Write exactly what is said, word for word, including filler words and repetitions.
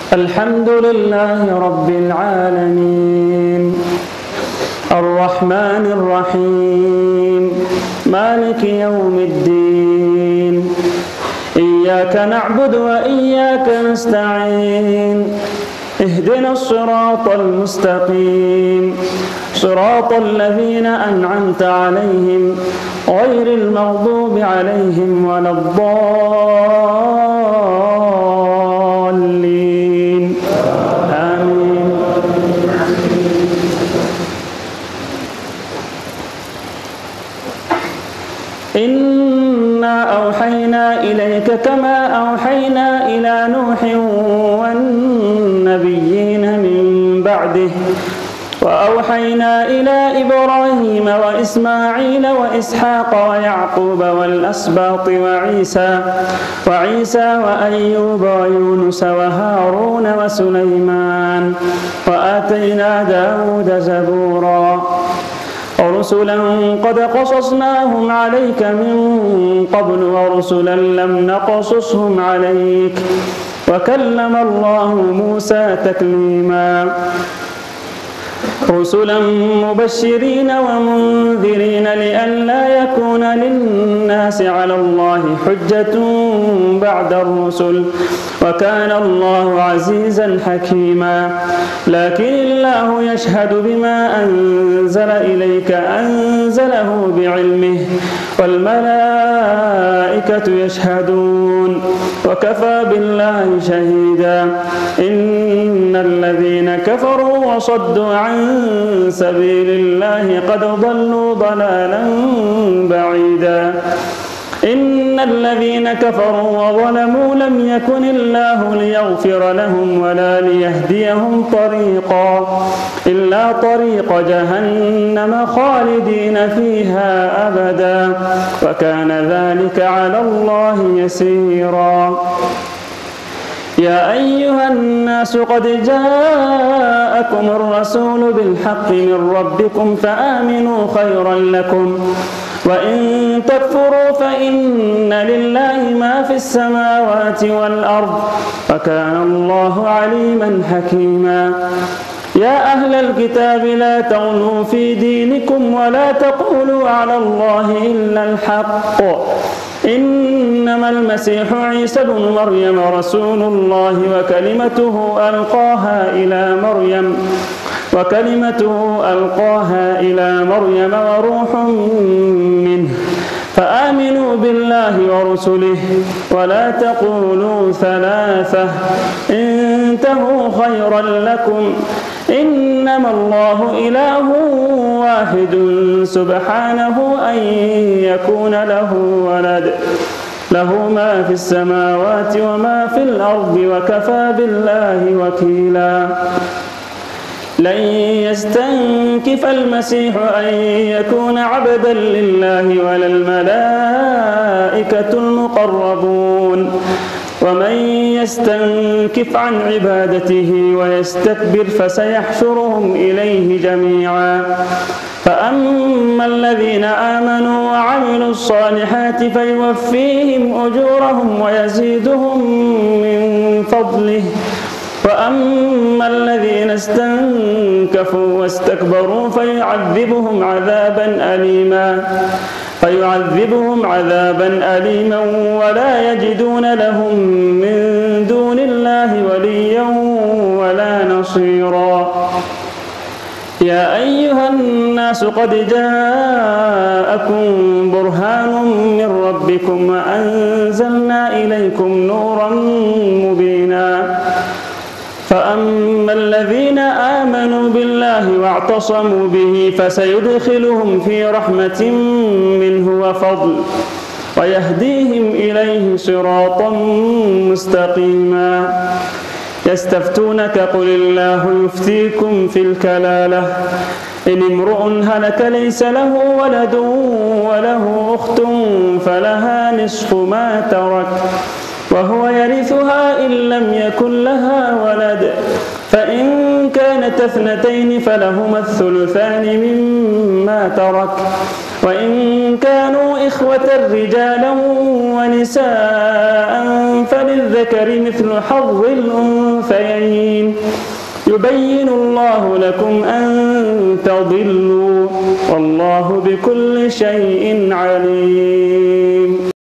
الحمد لله رب العالمين الرحمن الرحيم مالك يوم الدين إياك نعبد وإياك نستعين اهدنا الصراط المستقيم صراط الذين أنعمت عليهم غير المغضوب عليهم ولا الضالين آمين. إنا أوحينا إليك كما أوحينا إلى نوح والنبيين من بعده وأوحينا إلى إبراهيم وإسماعيل وإسحاق ويعقوب والأسباط وعيسى وعيسى وأيوب ويونس وهارون وسليمان وآتينا داود زبورا ورسلا قد قصصناهم عليك من قبل ورسلا لم نقصصهم عليك وكلم الله موسى تكليما رسلا مبشرين ومنذرين لئلا يكون للناس على الله حجة بعد الرسل وكان الله عزيزا حكيما لكن الله يشهد بما أنزل إليك أنزله بعلمه والملائكة يشهدون وكفى بالله شهيدا إن الذين كفروا وصدوا عن سبيل الله قد ضلوا ضلالا بعيدا إن الذين كفروا وظلموا لم يكن الله ليغفر لهم ولا ليهديهم طريقا إلا طريق جهنم خالدين فيها أبدا وكان ذلك على الله يسيرا يا أيها الناس قد جاءكم الرسول بالحق من ربكم فآمنوا خيرا لكم وإن تكفروا فإن لله ما في السماوات والأرض وكان الله عليما حكيما يا أهل الكتاب لا تغلوا في دينكم ولا تقولوا على الله إلا الحق إنما المسيح عيسى بن مريم رسول الله وكلمته ألقاها إلى مريم وكلمته ألقاها إلى مريم وروح منه فآمنوا بالله ورسله ولا تقولوا ثلاثة انتهوا خيرا لكم إنما الله إله واحد سبحانه أن يكون له ولد له ما في السماوات وما في الأرض وكفى بالله وكيلا لن يستنكف المسيح أن يكون عبدا لله ولا الملائكة المقربون ومن يستنكف عن عبادته ويستكبر فسيحشرهم إليه جميعا فأما الذين آمنوا وعملوا الصالحات فيوفيهم أجورهم ويزيدهم من فضله وأما الذين استنكفوا واستكبروا فيعذبهم عذابا أليما فيعذبهم عذابا أليما ولا يجدون لهم من دون الله وليا ولا نصيرا يا أيها الناس قد جاءكم برهان من ربكم وأنزلنا إليكم نورا مبينا فأما الذين آمنوا بالله واعتصموا به فسيدخلهم في رحمة منه وفضل ويهديهم إليه صراطا مستقيما يستفتونك قل الله يفتيكم في الكلالة إن امرؤ هلك ليس له ولد وله أخت فلها نصف ما ترك وهو يرثها إن لم يكن لها ولد فإن كانت اثنتين فلهما الثلثان مما ترك وإن كانوا إخوة رجالا ونساء فللذكر مثل حظ الأنثيين يبين الله لكم أن تضلوا والله بكل شيء عليم.